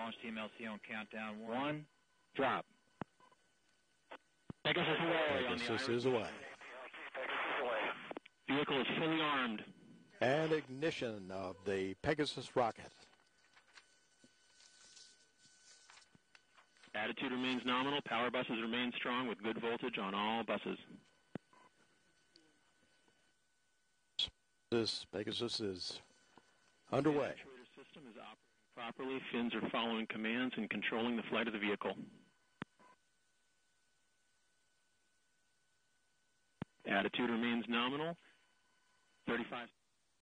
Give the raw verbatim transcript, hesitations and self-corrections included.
Launch Team L C on countdown. One, One drop. Pegasus away. Pegasus is away. Vehicle is fully armed. And ignition of the Pegasus rocket. Attitude remains nominal. Power buses remain strong with good voltage on all buses. This Pegasus is underway. The actuator system is operating properly. Fins are following commands and controlling the flight of the vehicle. Attitude remains nominal. thirty-five